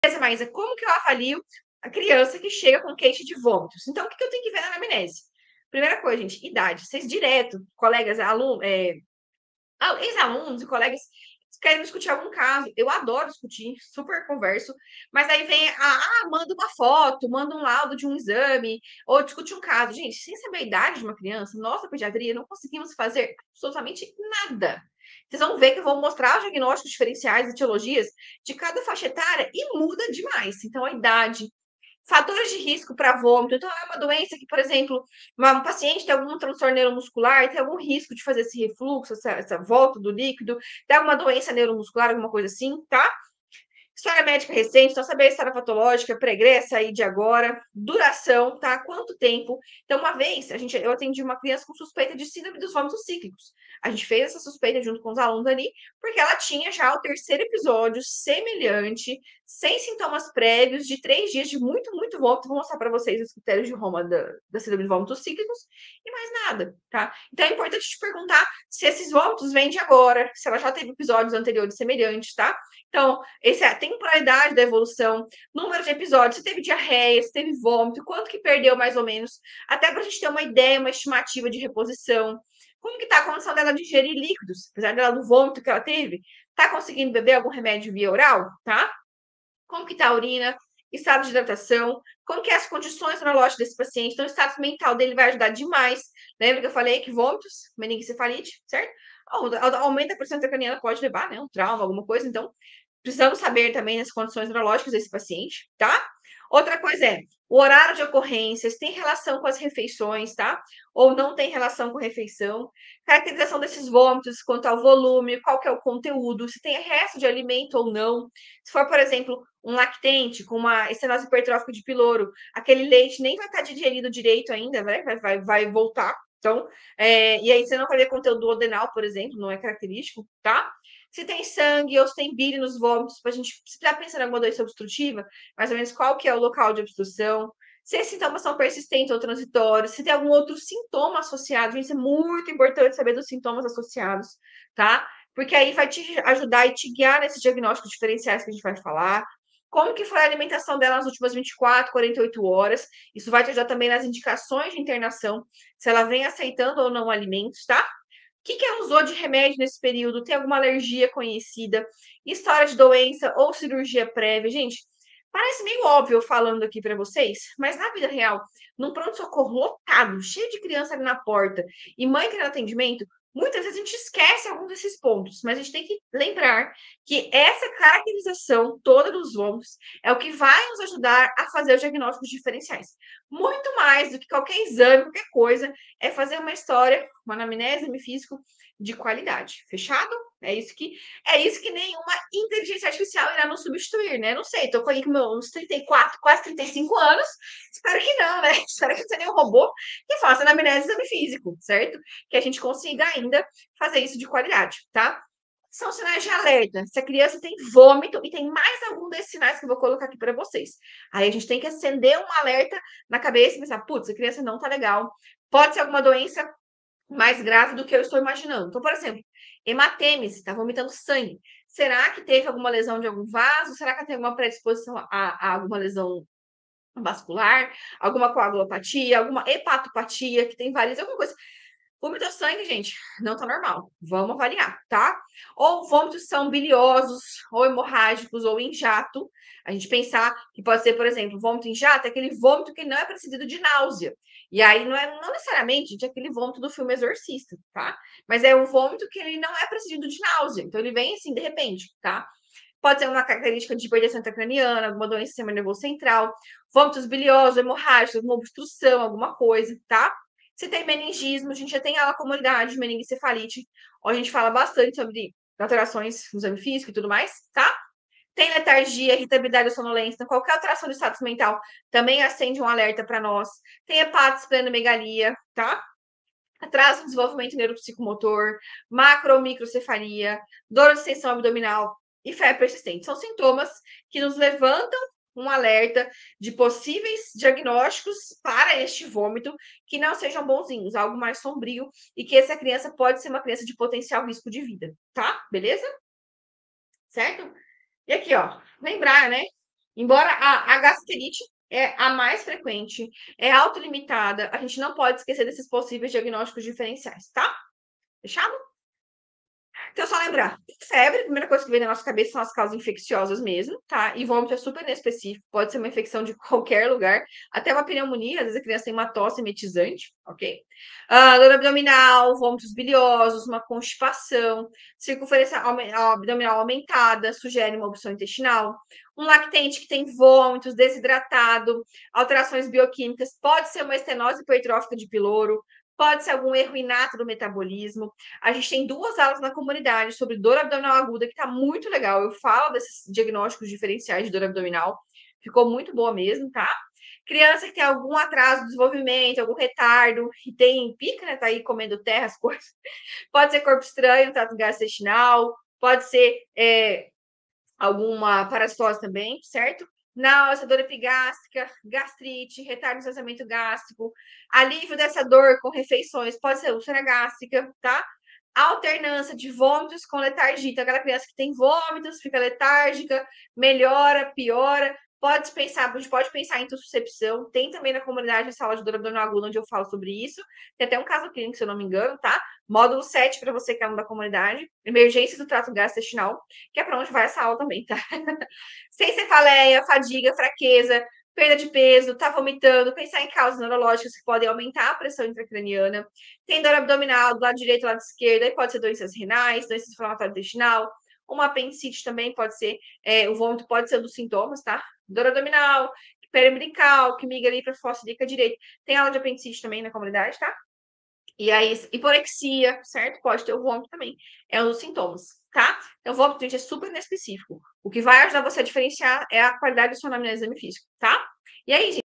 Maísa, como que eu avalio a criança que chega com queixa de vômitos? Então, o que eu tenho que ver na anamnese? Primeira coisa, gente, idade. Vocês direto, colegas, alunos, ex-alunos e colegas querem discutir algum caso. Eu adoro discutir, super converso, mas aí vem, manda uma foto, manda um laudo de um exame, ou discute um caso. Gente, sem saber a idade de uma criança, nossa pediatria, não conseguimos fazer absolutamente nada. Vocês vão ver que eu vou mostrar os diagnósticos diferenciais e etiologias de cada faixa etária e muda demais. Então, a idade, fatores de risco para vômito. Então, é uma doença que, por exemplo, um paciente tem algum transtorno neuromuscular, tem algum risco de fazer esse refluxo, essa volta do líquido, tem alguma doença neuromuscular, alguma coisa assim, tá? História médica recente, então saber a história patológica, pregressa aí de agora, duração, tá? Quanto tempo? Então, uma vez, eu atendi uma criança com suspeita de síndrome dos vômitos cíclicos. A gente fez essa suspeita junto com os alunos ali, porque ela tinha já o terceiro episódio semelhante, sem sintomas prévios, de 3 dias de muito, muito vômito. Vou mostrar para vocês os critérios de Roma da síndrome de vômitos cíclicos e mais nada, tá? Então, é importante te perguntar se esses vômitos vêm de agora, se ela já teve episódios anteriores semelhantes, tá? Então, essa é a temporalidade da evolução, número de episódios, se teve diarreia, se teve vômito, quanto que perdeu mais ou menos, até para a gente ter uma ideia, uma estimativa de reposição. Como que está a condição dela de ingerir líquidos, apesar dela do vômito que ela teve? Está conseguindo beber algum remédio via oral, tá? Como que está a urina, estado de hidratação, como que é as condições neurológicas desse paciente. Então, o estado mental dele vai ajudar demais. Lembra que eu falei que vômitos, meningoencefalite, certo? Aumenta a pressão intracraniana, pode levar, né? Um trauma, alguma coisa. Então, precisamos saber também as condições neurológicas desse paciente, tá? Outra coisa é o horário de ocorrências, tem relação com as refeições, tá? Ou não tem relação com refeição. Caracterização desses vômitos quanto ao volume, qual que é o conteúdo, se tem resto de alimento ou não. Se for, por exemplo, um lactente com uma estenose hipertrófica de piloro, aquele leite nem vai estar digerido direito ainda, né? Vai voltar. Então, e aí você não vai ver conteúdo duodenal, por exemplo, não é característico, tá? Se tem sangue ou se tem bile nos vômitos, para a gente, se está pensando em alguma doença obstrutiva, mais ou menos qual que é o local de obstrução, se esses sintomas são persistentes ou transitórios, se tem algum outro sintoma associado, gente, isso é muito importante saber dos sintomas associados, tá? Porque aí vai te ajudar e te guiar nesses diagnósticos diferenciais que a gente vai falar. Como que foi a alimentação dela nas últimas 24, 48 horas. Isso vai te ajudar também nas indicações de internação, se ela vem aceitando ou não alimentos, tá? O que ela usou de remédio nesse período? Tem alguma alergia conhecida? História de doença ou cirurgia prévia? Gente, parece meio óbvio falando aqui para vocês, mas na vida real, num pronto-socorro lotado, cheio de criança ali na porta e mãe querendo atendimento, muitas vezes a gente esquece alguns desses pontos, mas a gente tem que lembrar que essa caracterização toda dos vômitos é o que vai nos ajudar a fazer os diagnósticos diferenciais. Muito mais do que qualquer exame, qualquer coisa, é fazer uma história, uma anamnese, exame físico de qualidade. Fechado? É isso que nenhuma inteligência artificial irá nos substituir, né? Não sei, tô com aí com meus 34, quase 35 anos. Espero que não, né? Espero que não seja nenhum robô que faça anamnese e exame físico, certo? Que a gente consiga ainda fazer isso de qualidade, tá? São sinais de alerta. Se a criança tem vômito e tem mais algum desses sinais que eu vou colocar aqui para vocês. Aí a gente tem que acender um alerta na cabeça e pensar, putz, a criança não tá legal. Pode ser alguma doença mais grave do que eu estou imaginando. Então, por exemplo, hematêmese, está vomitando sangue. Será que teve alguma lesão de algum vaso? Será que tem alguma predisposição a alguma lesão vascular? Alguma coagulopatia? Alguma hepatopatia, que tem varizes, alguma coisa? Vomitou sangue, gente, não tá normal. Vamos avaliar, tá? Ou vômitos são biliosos, ou hemorrágicos, ou em jato. A gente pensar que pode ser, por exemplo, vômito em jato, é aquele vômito que não é precedido de náusea. E aí não necessariamente, gente, é aquele vômito do filme Exorcista, tá? Mas é um vômito que ele não é precedido de náusea. Então ele vem assim, de repente, tá? Pode ser uma característica de hipertensão intracraniana, alguma doença do sistema nervoso central, vômitos biliosos, hemorrágicos, uma obstrução, alguma coisa, tá? Se tem meningismo, a gente já tem a comunidade de meningoencefalite, onde a gente fala bastante sobre alterações no exame físico e tudo mais, tá? Tem letargia, irritabilidade ou sonolência, então qualquer alteração do status mental também acende um alerta para nós. Tem hepatite, esplenomegalia, tá? Atraso no desenvolvimento neuropsicomotor, macro ou microcefalia, dor de extensão abdominal e febre persistente. São sintomas que nos levantam um alerta de possíveis diagnósticos para este vômito que não sejam bonzinhos, algo mais sombrio e que essa criança pode ser uma criança de potencial risco de vida, tá? Beleza? Certo? E aqui, ó, lembrar, né? Embora a gastrite é a mais frequente, é autolimitada, a gente não pode esquecer desses possíveis diagnósticos diferenciais, tá? Fechado? Então, só lembrar, febre, a primeira coisa que vem na nossa cabeça são as causas infecciosas mesmo, tá? E vômito é super inespecífico, pode ser uma infecção de qualquer lugar, até uma pneumonia, às vezes a criança tem uma tosse emetizante, ok? Dor abdominal, vômitos biliosos, uma constipação, circunferência abdominal aumentada, sugere uma obstrução intestinal, um lactente que tem vômitos, desidratado, alterações bioquímicas, pode ser uma estenose hipertrófica de piloro, pode ser algum erro inato do metabolismo. A gente tem 2 aulas na comunidade sobre dor abdominal aguda, que tá muito legal. Eu falo desses diagnósticos diferenciais de dor abdominal. Ficou muito boa mesmo, tá? Criança que tem algum atraso do desenvolvimento, algum retardo, e tem pica, né? Tá aí comendo terra, as coisas. Pode ser corpo estranho, trato gastrointestinal, pode ser alguma parasitose também, certo? Náusea, dor epigástrica, gastrite, retardo no esvaziamento gástrico, alívio dessa dor com refeições, pode ser úlcera gástrica, tá? Alternância de vômitos com letargia. Então, aquela criança que tem vômitos, fica letárgica, melhora, piora. Pode pensar, a gente pode pensar em intussuscepção. Tem também na comunidade a sala de dor abdominal aguda, onde eu falo sobre isso. Tem até um caso clínico, se eu não me engano, tá? Módulo 7 para você que é aluno da comunidade. Emergências do trato gastrointestinal, que é para onde vai essa aula também, tá? Sem cefaleia, fadiga, fraqueza, perda de peso, tá vomitando, pensar em causas neurológicas que podem aumentar a pressão intracraniana, tem dor abdominal do lado direito, do lado esquerdo, aí pode ser doenças renais, doenças inflamatórias intestinal, uma apendicite também pode ser, o vômito pode ser um dos sintomas, tá? Dor abdominal, periumbilical, que migra ali para a fossa ilíaca direita. Tem aula de apendicite também na comunidade, tá? E aí, hiporexia, certo? Pode ter o vômito também. É um dos sintomas, tá? Então, o vômito, gente, é super inespecífico. O que vai ajudar você a diferenciar é a qualidade do seu anamnese exame físico, tá? E aí, gente,